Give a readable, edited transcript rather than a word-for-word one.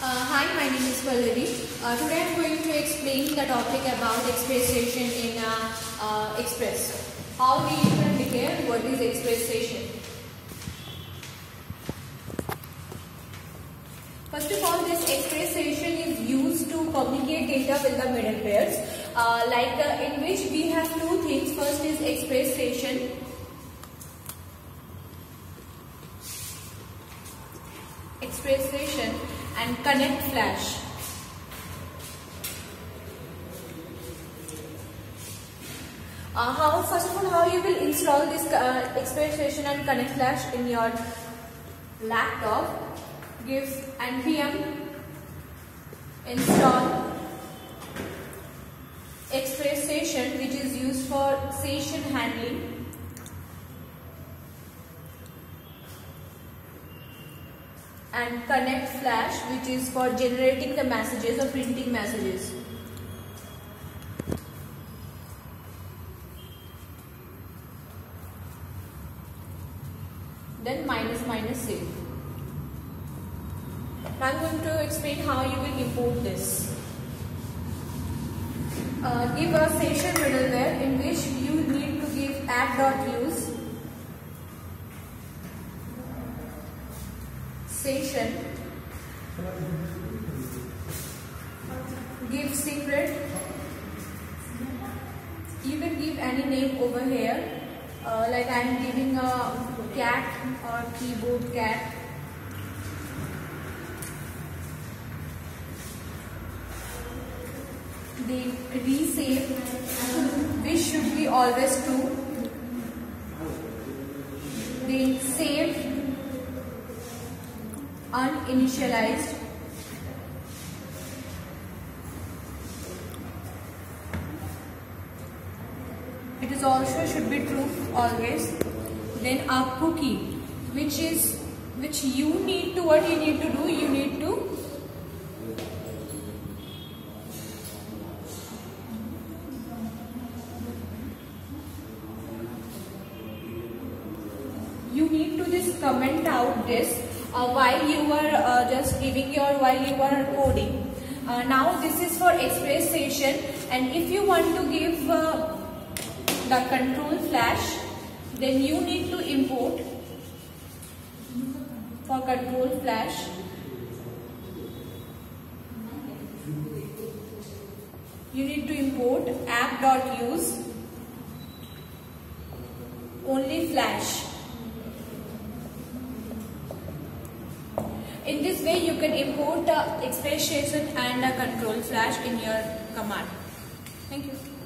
Hi, my name is Pallavi. Today I am going to explain the topic about express station in Express. How we can declare what is express station. First of all, this express station is used to communicate data with the middle pairs. In which we have two things. First is express station. Express station and connect flash. First of all, how you will install this express station and connect flash in your laptop? Give npm install express station, which is used for session handling, and connect flash, which is for generating the messages or printing messages. Then minus save. Now I'm going to explain how you will import this. Give a session middleware in which you need to give app.use session, give secret. You can give any name over here, like I am giving a cat or keyboard cat. Then resave, which should be always true. Then save uninitialized. It is also should be true always. Then a cookie, which you need to, what you need to do, you need to just comment out this while you are while you are coding. Now this is for express station, and if you want to give the control flash, then you need to import for control flash. You need to import app.use only flash. In this way, you can import the express station and a control flash in your command. Thank you.